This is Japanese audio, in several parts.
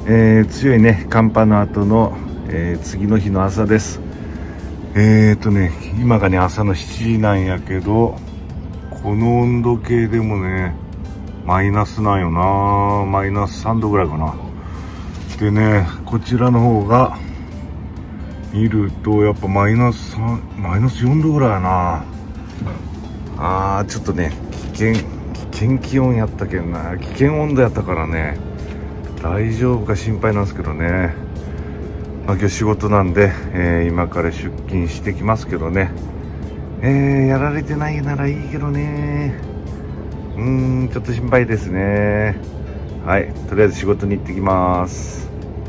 強いね寒波の後の、次の日の朝です。今がね朝の7時なんやけど、この温度計でもねマイナスなんよな。マイナス3度ぐらいかな。でね、こちらの方が見るとやっぱマイナス4度ぐらいやな。ちょっとね危険気温やったけんな。危険温度やったからね、大丈夫か心配なんですけどね。今日仕事なんで、今から出勤してきますけどね。やられてないならいいけどね。ちょっと心配ですね。はい、とりあえず仕事に行ってきます。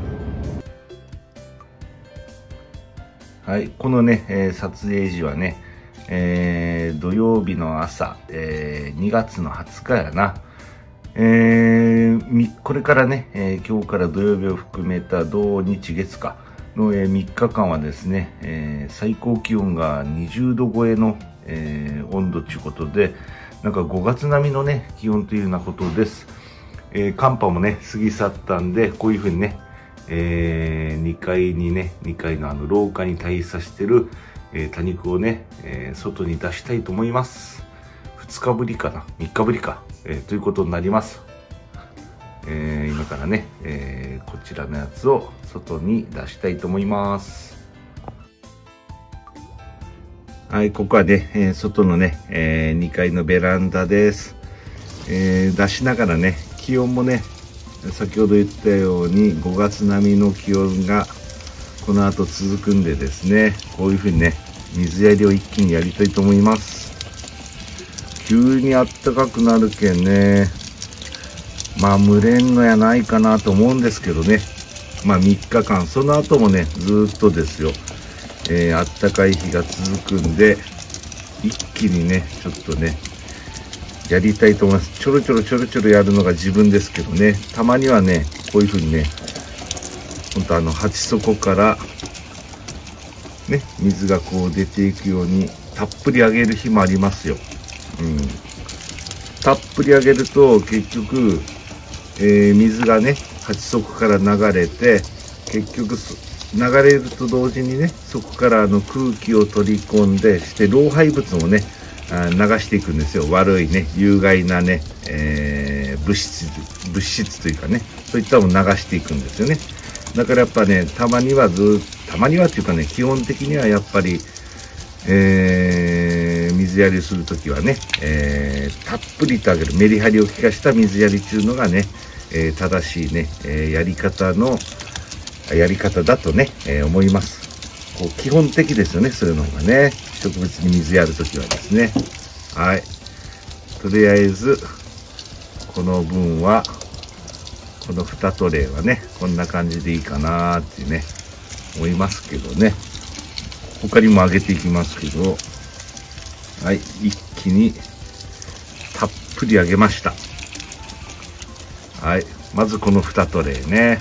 はい、このね、撮影時はね、土曜日の朝、2月の20日やな。これからね、今日から土曜日を含めた土日月かの、3日間はですね、最高気温が20度超えの、温度ということで、なんか5月並みのね気温というようなことです。寒波もね過ぎ去ったんで、こういうふうにね、2階の廊下に退避させてる、多肉をね、外に出したいと思います。2日ぶりかな、3日ぶりか、ということになります。今からね、こちらのやつを外に出したいと思います。はい、ここはね、外のね、2階のベランダです。出しながらね、気温もね、先ほど言ったように5月並みの気温がこの後続くんでですね、こういうふうにね、水やりを一気にやりたいと思います。急に暖かくなるけんね、蒸れんのやないかなと思うんですけどね。3日間、その後もね、ずっとですよ。暖かい日が続くんで、一気にね、ちょっとね、やりたいと思います。ちょろちょろやるのが自分ですけどね、たまにはね、こういう風にね、ほんと鉢底から、ね、水がこう出ていくように、たっぷりあげる日もありますよ。たっぷりあげると、結局、水がね、鉢底から流れて、結局、流れると同時にね、そこから空気を取り込んで、して老廃物もね、流していくんですよ。悪いね、有害なね、物質というかね、そういったものを流していくんですよね。だからやっぱね、たまにはっていうかね、基本的にはやっぱり、水やりするときはね、たっぷりとあげる、メリハリを効かした水やりっていうのがね、正しいね、やり方だとね、思います。こう基本的ですよね、そういうのがね。植物に水やるときはですね。はい。とりあえず、この分は、この2トレイはね、こんな感じでいいかなーってね、思いますけどね。他にもあげていきますけど、はい、一気にたっぷりあげました。はい、まずこの2トレイね。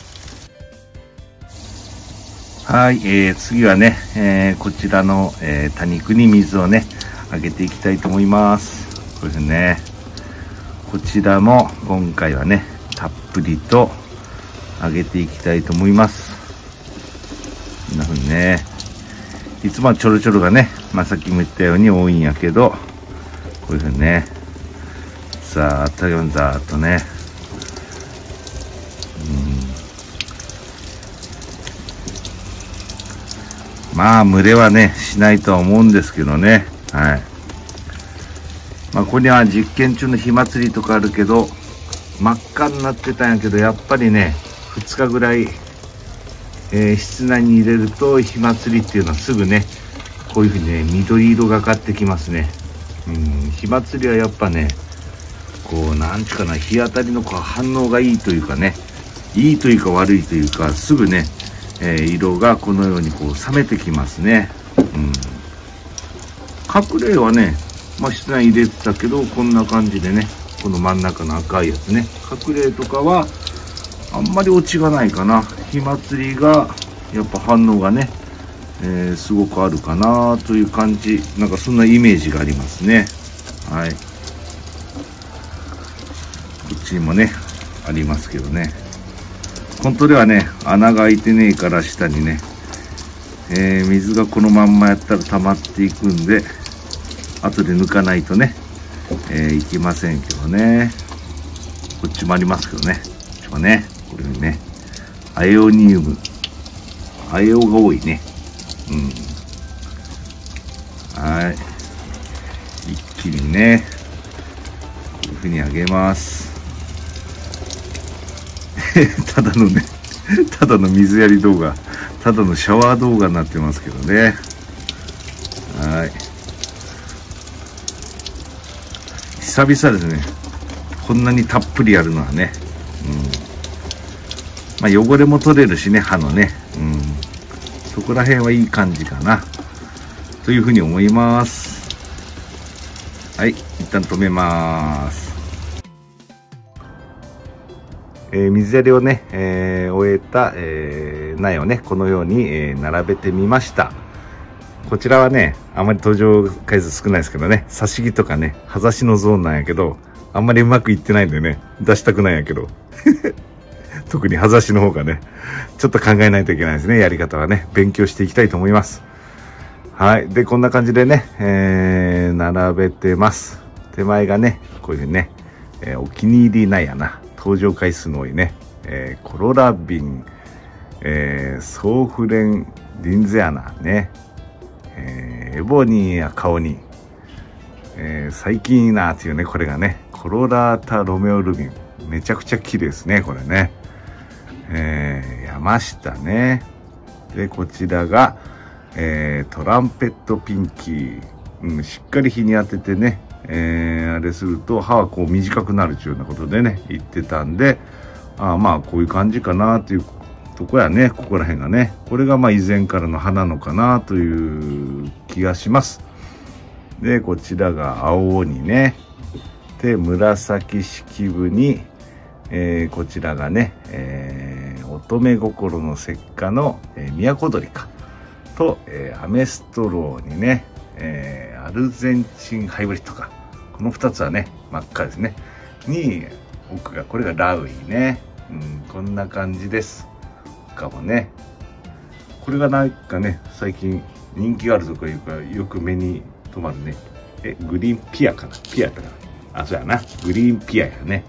はい、次はね、こちらの、多肉に水をね、あげていきたいと思います。これですね。こちらも今回はね、たっぷりとあげていきたいと思います。こんな風にね。いつもはちょろちょろがね、さっきも言ったように多いんやけど、こういう風にね、ざーっとね、群れはね、しないとは思うんですけどね。はい。ここには実験中の火祭りとかあるけど、真っ赤になってたんやけど、やっぱりね、2日ぐらい、室内に入れると、火祭りっていうのはすぐね、こういうふうにね、緑色がかってきますね。火祭りはやっぱね、こう、なんちゅうかな、日当たりのこう反応がいいというかね、いいというか悪いというか、すぐね、色がこのようにこう冷めてきますね。隠れはね、室内入れてたけど、こんな感じでね、この真ん中の赤いやつね、隠れとかはあんまり落ちがないかな。火祭りがやっぱ反応がね、すごくあるかなという感じ、なんかそんなイメージがありますね。はい。こっちにもね、ありますけどね。 本当ではね、穴が開いてねえから下にね、水がこのまんまやったら溜まっていくんで、後で抜かないとね、いきませんけどね。こっちもありますけどね。こっちもね、これね、アイオニウム。アイオが多いね。はい。一気にね、こういう風にあげます。ただのね、ただの水やり動画、ただのシャワー動画になってますけどね。はい。久々ですね。こんなにたっぷりやるのはね。まあ汚れも取れるしね、歯のね。そこら辺はいい感じかな。というふうに思います。はい、一旦止めます。水やりをね、終えた、苗をね、このように、並べてみました。こちらはね、あまり登場回数少ないですけどね、挿し木とかね、葉差しのゾーンなんやけど、あんまりうまくいってないんでね、出したくないんやけど。特に葉差しの方がね、ちょっと考えないといけないですね、やり方はね。勉強していきたいと思います。はい。で、こんな感じでね、並べてます。手前がね、こういうふうにね、お気に入りなんやな。登場回数の多いね、コロラビン、ソーフレン、リンゼアナね、エボニーやカオニー、最近いいなっていうね、これがね、コロラータ・ロメオルビン。めちゃくちゃ綺麗ですね、これね。山下ね。で、こちらが、トランペットピンキー。しっかり日に当ててね、あれすると歯はこう短くなるというようなことでね、言ってたんで、まあこういう感じかなというとこやね、ここら辺がね。これがまあ以前からの歯なのかなという気がします。で、こちらが青鬼ね。で、紫式部に、こちらがね、乙女心の石化の、都鳥か。と、アメストローにね、アルゼンチンハイブリッドか。この2つはね、真っ赤ですね。に、奥が、これがラウイね。こんな感じです。他もね。これがなんかね、最近人気があるとかいうか、よく目に留まるね。グリーンピアかな。ピアかな。そうやな。グリーンピアやね。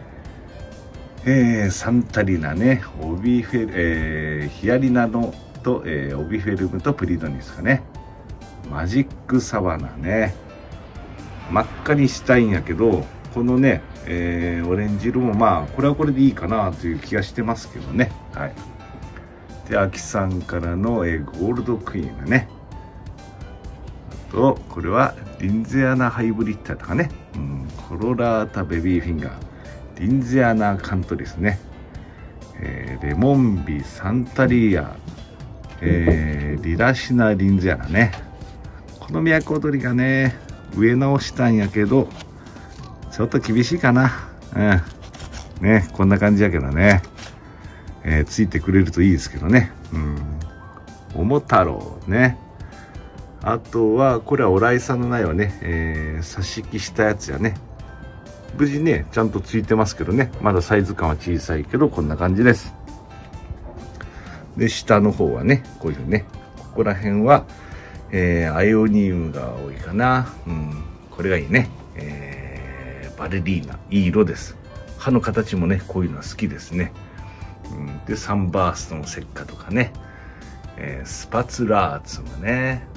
サンタリナね。オビフェ、ヒアリナのと、オビフェルムとプリドニスかね。マジックサバナね。真っ赤にしたいんやけど、このね、オレンジ色もまあこれはこれでいいかなという気がしてますけどね。はい。で、アキさんからの、ゴールドクイーンね。あとこれはリンゼアナハイブリッドとかね、コロラータベビーフィンガー、リンゼアナカントリスね、レモンビサンタリア、リラシナリンゼアナね。この都踊りがね、植え直したんやけどちょっと厳しいかな。ね、こんな感じやけどね、ついてくれるといいですけどね。桃太郎ね。あとはこれはオライさんの苗をね、挿し木したやつやね。無事ねちゃんとついてますけどね、まだサイズ感は小さいけどこんな感じです。で、下の方はね、こういうね、ここら辺は、アイオニウムが多いかな。これがいいね。バレリーナ、いい色です。歯の形もね、こういうのは好きですね。で、サンバーストの石化とかね、スパツラーツもね、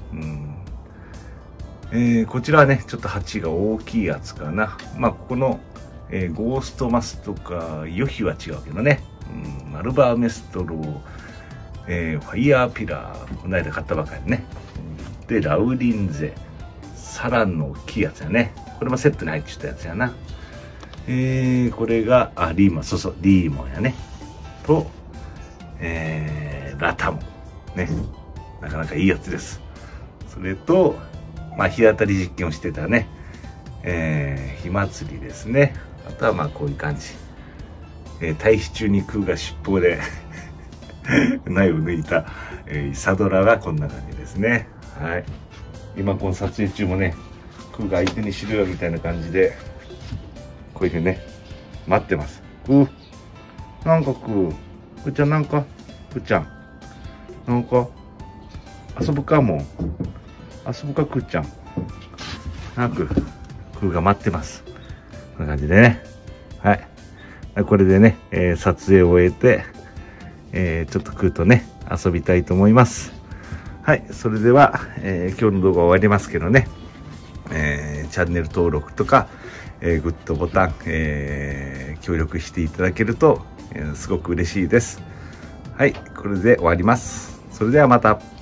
こちらはね、ちょっと鉢が大きいやつかな。まあ、ここの、ゴーストマスとか、ヨヒは違うけどね。マルバーメストロー、ファイヤーピラー、この間買ったばかりね。で、ラウリンゼ、サランの大きいやつやね。これもセットに入ってたやつやな。これが、リーモン、そうそう、リーモンやね。と、ラタモン。ね。なかなかいいやつです。それと、まあ、日当たり実験をしてたね、火祭りですね。あとはまあこういう感じ。退避中に空が尻尾で苗を抜いた、イサドラがこんな感じですね。はい。今この撮影中もね、空が相手にしろよみたいな感じで、こういうふうにね、待ってます。なんかくーちゃんなんか、くーちゃん。なんか、遊ぶかもう。遊ぶか、くーちゃん。くーが待ってます。こんな感じでね。はい。これでね、撮影を終えて、ちょっとくーとね、遊びたいと思います。はい。それでは、今日の動画終わりますけどね、チャンネル登録とか、グッドボタン、協力していただけると、すごく嬉しいです。はい。これで終わります。それではまた。